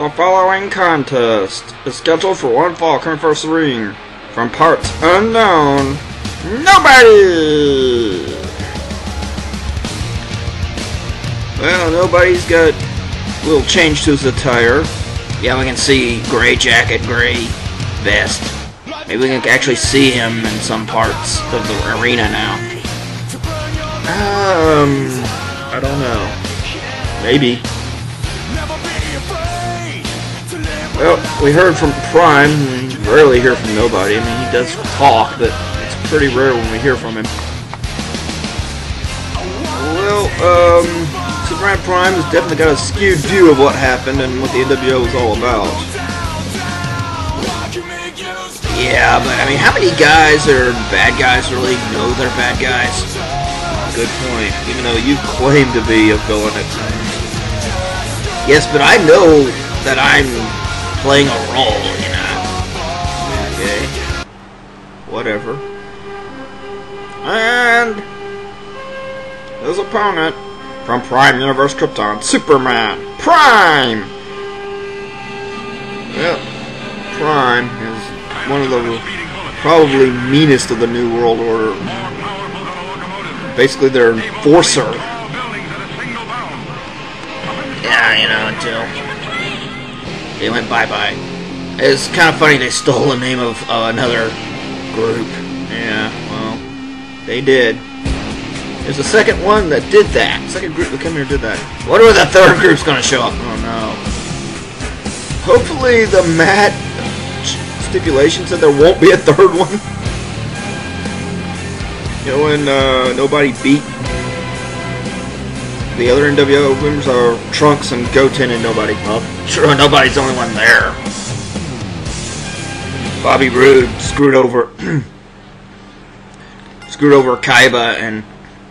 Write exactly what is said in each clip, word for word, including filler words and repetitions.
The following contest is scheduled for one fall coming first ring from parts unknown. Nobody! Well, nobody's got a little change to his attire. Yeah, we can see gray jacket, gray vest. Maybe we can actually see him in some parts of the arena now. Um, I don't know. Maybe. Well, we heard from Prime. We rarely hear from nobody. I mean, he does talk, but it's pretty rare when we hear from him. Well, um, Superman Prime has definitely got a skewed view of what happened and what the N W O was all about. Yeah, but I mean, how many guys or bad guys really know they're bad guys? Good point. Even though you claim to be a villain at times. Yes, but I know that I'm playing a role, you know. Okay. Whatever. And his opponent from Prime Universe Krypton, Superman Prime. Well, Prime is one of the probably meanest of the New World Order. Basically, their enforcer. Yeah, you know, until they went bye-bye. It's kind of funny they stole the name of uh, another group. Yeah, well, they did. There's a second one that did that. Second group that came here and did that. Wonder when the third group's gonna show up. Oh no. Hopefully the match stipulation said there won't be a third one. You know when uh, nobody beat the other N W O members are Trunks and Goten and nobody. Well, sure, nobody's the only one there. Bobby Roode screwed over, screwed over Kaiba and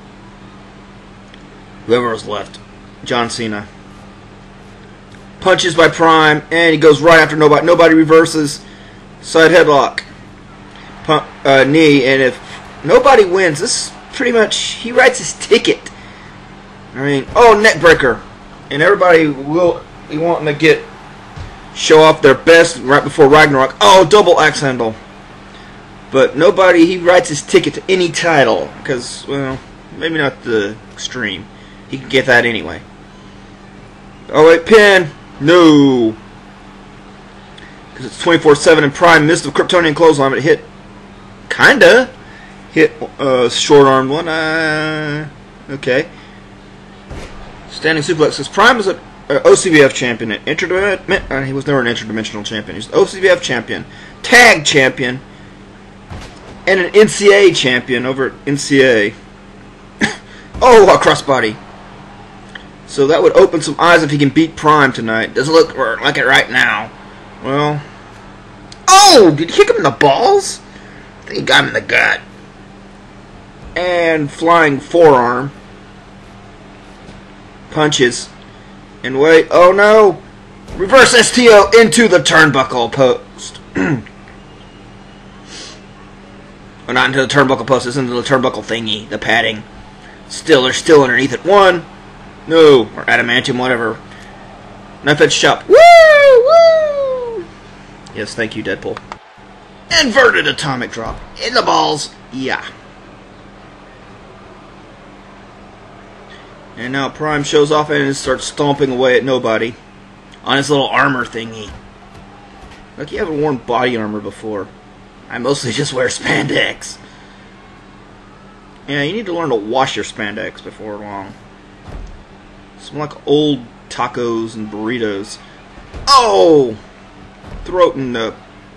whoever was left. John Cena. Punches by Prime and he goes right after nobody. Nobody reverses. Side headlock. Pump, uh, knee, and if nobody wins, this is pretty much he writes his ticket. I mean, oh, neck breaker, and everybody will be wanting to get show off their best right before Ragnarok. Oh, double axe handle, but nobody. He writes his ticket to any title because, well, maybe not the Extreme. He can get that anyway. Oh wait, pin, no, because it's twenty-four seven and Prime missed the Kryptonian clothesline, but it hit, kinda hit uh, short armed one. Uh, okay. Standing suplex. Because Prime was an O C B F champion. An interdimensional. Uh, he was never an interdimensional champion. He's an O C B F champion, tag champion, and an N C A champion over at N C A. Oh, a crossbody. So that would open some eyes if he can beat Prime tonight. Doesn't look like it right now. Well. Oh! Did he kick him in the balls? I think he got him in the gut. And flying forearm. Punches. And wait. Oh no! Reverse S T O into the turnbuckle post. Or not into the turnbuckle post, it's into the turnbuckle thingy. The padding. Still, they're still underneath it. One. No. Or adamantium, whatever. Knife edge chop. Woo! Woo! Yes, thank you, Deadpool. Inverted atomic drop. In the balls. Yeah. And now Prime shows off and starts stomping away at nobody on his little armor thingy. Like you haven't worn body armor before. I mostly just wear spandex. Yeah, you need to learn to wash your spandex before long. Smell like old tacos and burritos. Oh! Throat and uh.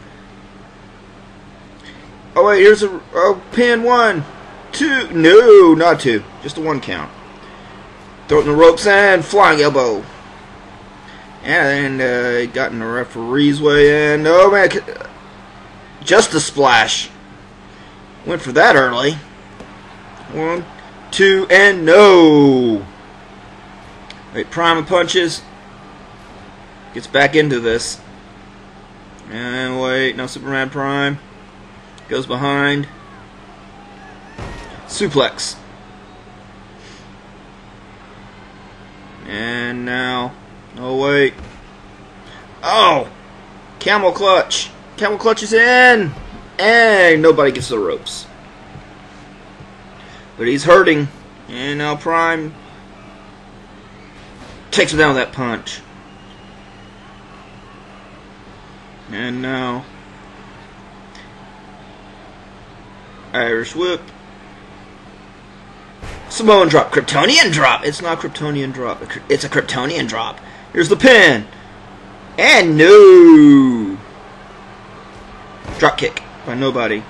Oh wait, here's a oh, pin one, two. No, not two. Just a one count. Throat in the ropes and flying elbow. And uh, got in the referee's way and oh man, just a splash. Went for that early. One, two, and no. Wait, Prime punches. Gets back into this. And wait, no Superman Prime. Goes behind. Suplex. And now, oh wait, Oh! Camel clutch. Camel clutch is in. And nobody gets the ropes. But he's hurting. And now Prime takes him down with that punch. And now Irish whip. Samoan drop. Kryptonian drop. It's not Kryptonian drop. It's a Kryptonian drop. Here's the pin. And no. Drop kick by nobody.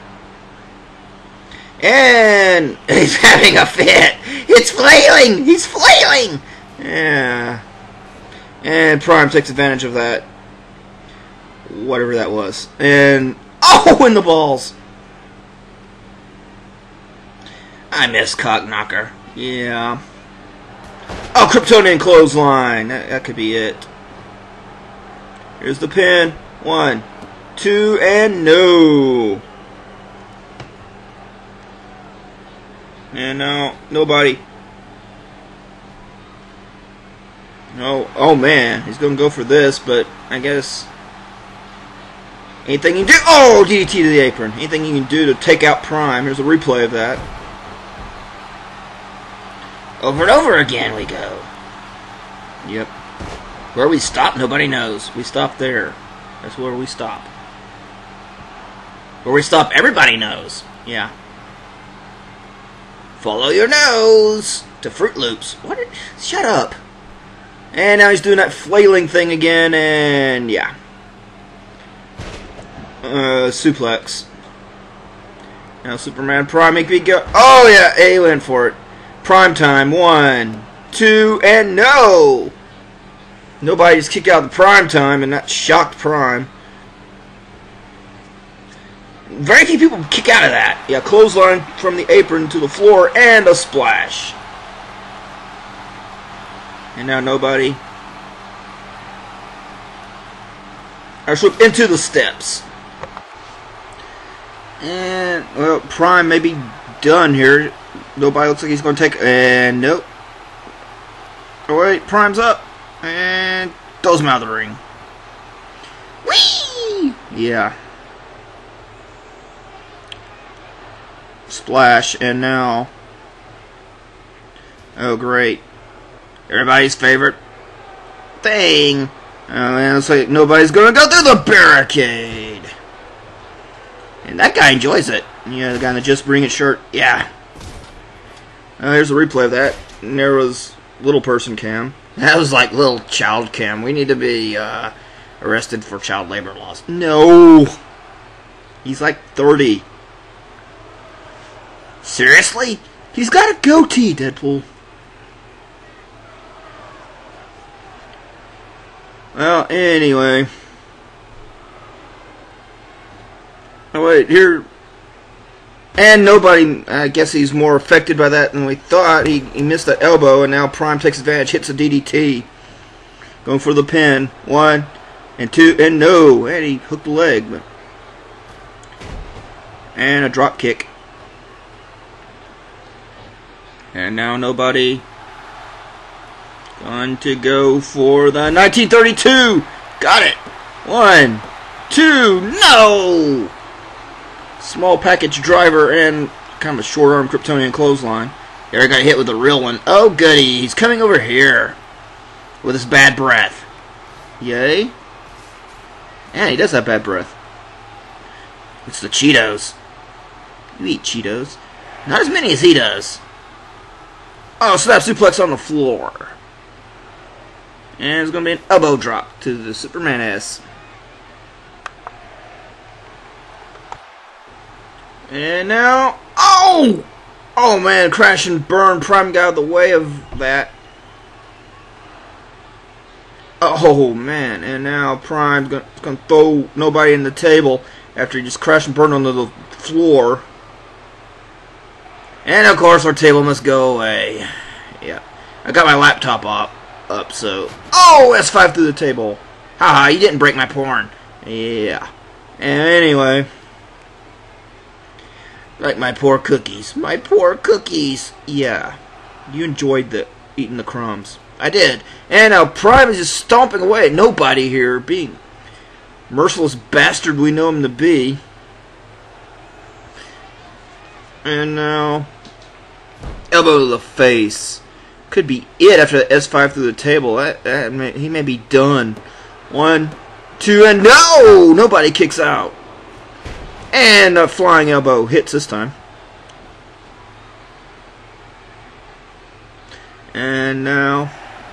And he's having a fit. It's flailing. He's flailing. Yeah. And Prime takes advantage of that. Whatever that was. And oh, in the balls. I miss cock knocker. Yeah. Oh, Kryptonian clothesline. That, that could be it. Here's the pin. One, two, and no. And now nobody. No. Oh man, he's gonna go for this, but I guess anything you can do. Oh, D D T to the apron. Anything you can do to take out Prime. Here's a replay of that. Over and over again we go. Yep. Where we stop, nobody knows. We stop there. That's where we stop. Where we stop, everybody knows. Yeah. Follow your nose to Fruit Loops. What? Did, shut up. And now he's doing that flailing thing again, and yeah. Uh, suplex. Now Superman Prime make me go. Oh yeah, he went for it. Prime time. One, two, and no. Nobody just kicked out the Prime time, and that shocked Prime. Very few people kick out of that. Yeah, clothesline from the apron to the floor, and a splash. And now nobody. I slip into the steps. And, well, Prime may be done here. Nobody looks like he's going to take... And, nope. Oh, wait, Prime's up. And throws him out of the ring. Whee! Yeah. Splash, and now... Oh, great. Everybody's favorite thing. Oh, man, looks like nobody's going to go through the barricade. And that guy enjoys it. Yeah, the guy in the Just Bring It shirt. Yeah. Uh, here's a replay of that. And there was little person cam. That was like little child cam. We need to be uh, arrested for child labor laws. No. He's like thirty. Seriously? He's got a goatee, Deadpool. Well, anyway. Oh, wait, here. And nobody, I guess he's more affected by that than we thought. He, he missed the elbow, and now Prime takes advantage, hits a D D T. Going for the pin. One, and two, and no. And he hooked the leg. But, and a drop kick. And now nobody. Going to go for the nineteen thirty-two. Got it. One, two, no. Small package driver and kind of a short arm Kryptonian clothesline. There, got hit with a real one. Oh, goody. He's coming over here with his bad breath. Yay. Yeah, he does have bad breath. It's the Cheetos. You eat Cheetos. Not as many as he does. Oh, snap suplex on the floor. And it's going to be an elbow drop to the Superman ass. And now, oh! Oh man, crash and burn. Prime got out of the way of that. Oh man, and now Prime's gonna, gonna throw nobody in the table after he just crashed and burned onto the floor. And of course, our table must go away. Yeah, I got my laptop up, up so. Oh, S five through the table. Haha, you didn't break my porn. Yeah. And anyway. Like my poor cookies. My poor cookies. Yeah. You enjoyed the eating the crumbs. I did. And now Prime is just stomping away at nobody here, being merciless bastard we know him to be. And now elbow to the face. Could be it after the S five through the table. That, that may, he may be done. One, two, and no! Nobody kicks out. And a flying elbow hits this time. And now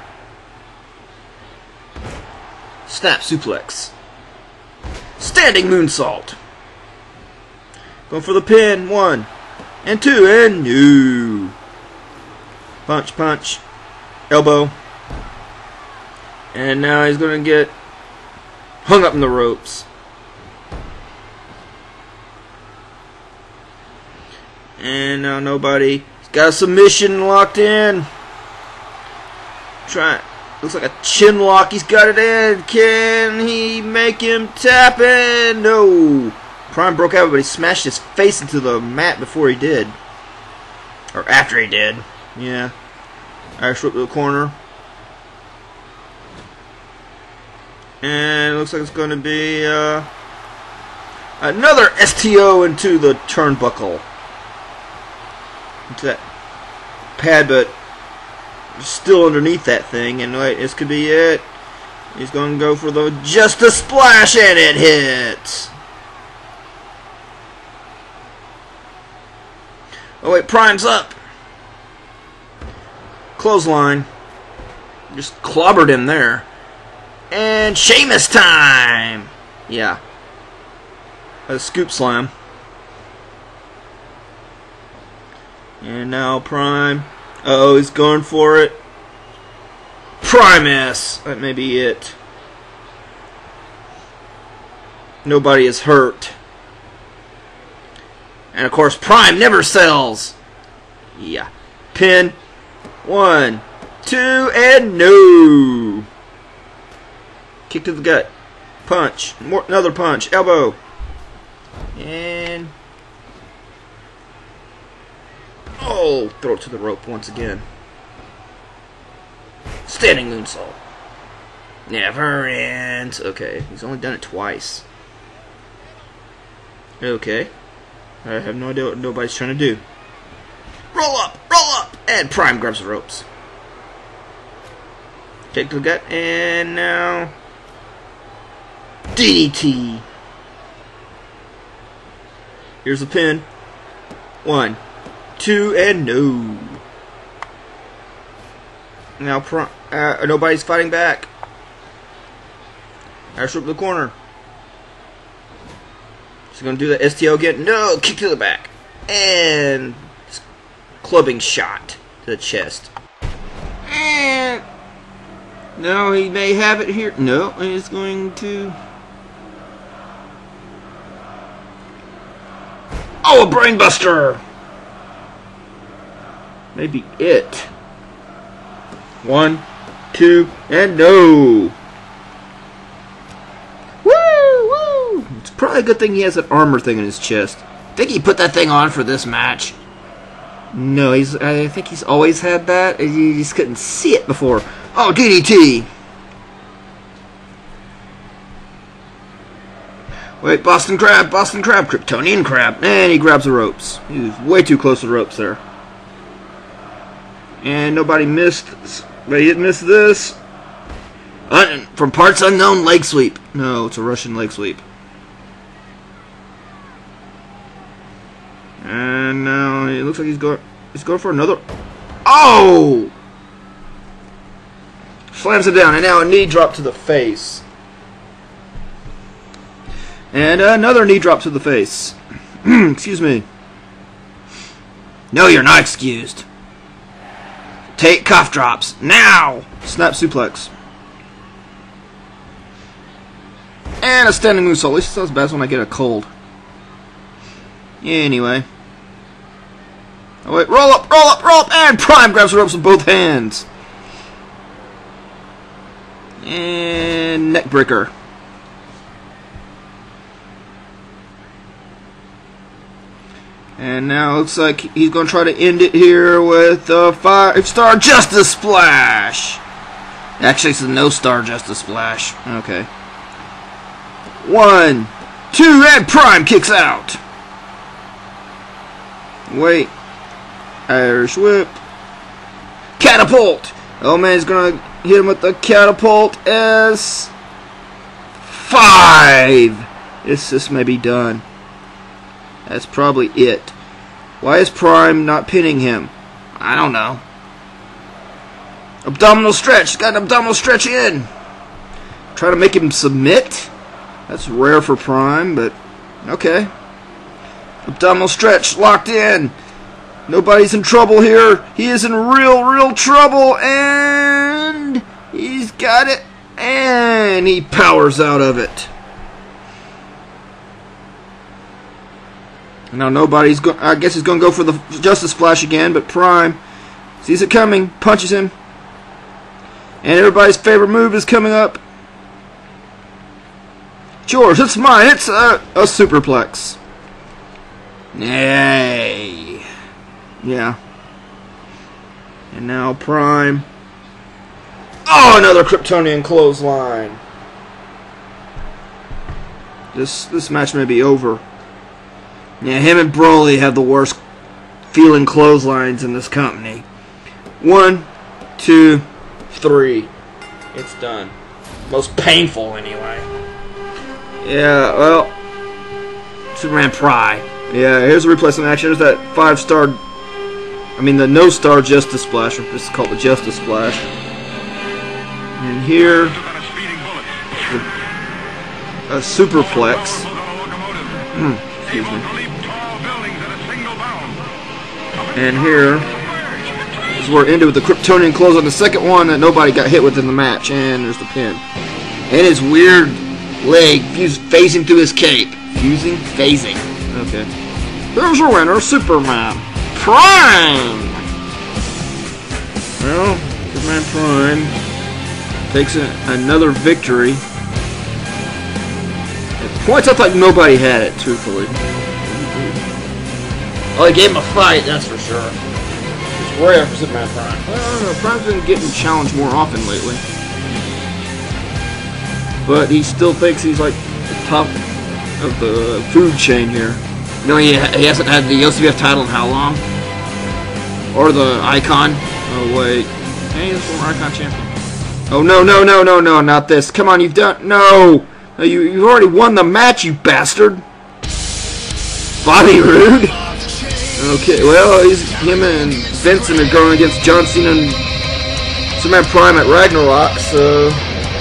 snap suplex. Standing moonsault. Going for the pin. One and two and no. Punch, punch. Elbow. And now he's going to get hung up in the ropes. And now nobody. He's got a submission locked in. Try. Looks like a chin lock. He's got it in. Can he make him tap in? No. Prime broke out, but he smashed his face into the mat before he did. Or after he did. Yeah. Irish whip to the corner. And it looks like it's going to be uh, another S T O into the turnbuckle. Into that pad, but still underneath that thing. And wait, this could be it. He's going to go for the just a splash, and it hits. Oh wait, Prime's up. Clothesline. Just clobbered him there. And Sheamus time! Yeah. A scoop slam. And now Prime. Uh oh, he's going for it. Primus! That may be it. Nobody is hurt. And of course, Prime never sells. Yeah. Pin. One, two, and no. Kick to the gut. Punch. More, another punch. Elbow. And oh, throw it to the rope once again. Standing moonsault. Never ends. Okay, he's only done it twice. Okay. I have no idea what nobody's trying to do. Roll up, roll up, and Prime grabs the ropes. Kick to the gut, and now D D T. Here's the pin. One, two, and no. Now Prime, uh, nobody's fighting back. Irish whip to the corner. He's going to do the S T O again. No, kick to the back. And clubbing shot to the chest. And no, he may have it here. No, he's going to. Oh, a brainbuster. Maybe it. One, two, and no. It's probably a good thing he has an armor thing in his chest. I think he put that thing on for this match. No, he's. I think he's always had that. You just couldn't see it before. Oh, D D T! Wait, Boston Crab, Boston Crab, Kryptonian Crab. And he grabs the ropes. He was way too close to the ropes there. And nobody missed. But he didn't miss this. Un from parts unknown, leg sweep. No, it's a Russian leg sweep. And now it looks like he's going. He's going for another. Oh! Slams it down, and now a knee drop to the face. And another knee drop to the face. Excuse me. No, you're not excused. Take cough drops now. Snap suplex. And a standing moonsault. At least it sounds best when I get a cold. Anyway. Oh wait, roll up, roll up, roll up, and Prime grabs the ropes with both hands. And neckbreaker. And now it looks like he's going to try to end it here with a five-star Justice Splash. Actually, it's a no star Justice Splash. Okay. One, two, and Prime kicks out. Wait. Irish whip. Catapult. Oh man, he's gonna hit him with the catapult as five. This this may be done. That's probably it. Why is Prime not pinning him? I don't know. Abdominal stretch. Got an abdominal stretch in. Try to make him submit. That's rare for Prime, but okay. Abdominal stretch locked in. Nobody's in trouble here. He is in real, real trouble, and he's got it, and he powers out of it. Now nobody's going. I guess he's going to go for the Justice Splash again, but Prime sees it coming, punches him, and everybody's favorite move is coming up. George, it's mine. It's a, a superplex. Yay. Yeah. And now Prime. Oh, another Kryptonian clothesline. This this match may be over. Yeah, him and Broly have the worst feeling clotheslines in this company. One, two, three. It's done. Most painful, anyway. Yeah, well, Superman Prime. Yeah, here's a replacement action. There's that five-star, I mean the no-star Justice Splash. This is called the Justice Splash. And here, a superplex. Excuse me. And here is where it ended with the Kryptonian close on the second one that nobody got hit with in the match. And there's the pin. And his weird leg fused, phasing through his cape. Fusing? Phasing. Okay. There's your winner, Superman Prime! Well, Superman Prime takes a, another victory. At points, I thought nobody had it, truthfully. Oh, he gave him a fight, that's for sure. It's rare for Superman Prime. Well, I don't know, Prime's been getting challenged more often lately. But he still thinks he's like the top of the food chain here. No, he, he hasn't had the O C B F title in how long? Or the Icon? Oh, wait. Hey, he's the former Icon champion. Oh, no, no, no, no, no, not this. Come on, you've done... No! no you, you've already won the match, you bastard! Bobby Roode? Okay, well, he's, him and Vincent are going against John Cena and Superman Prime at Ragnarok, so...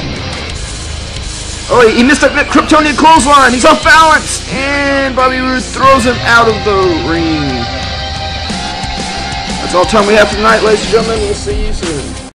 Oh, he missed a Kryptonian clothesline. He's off balance. And Bobby Roode throws him out of the ring. That's all the time we have for tonight, ladies and gentlemen. We'll see you soon.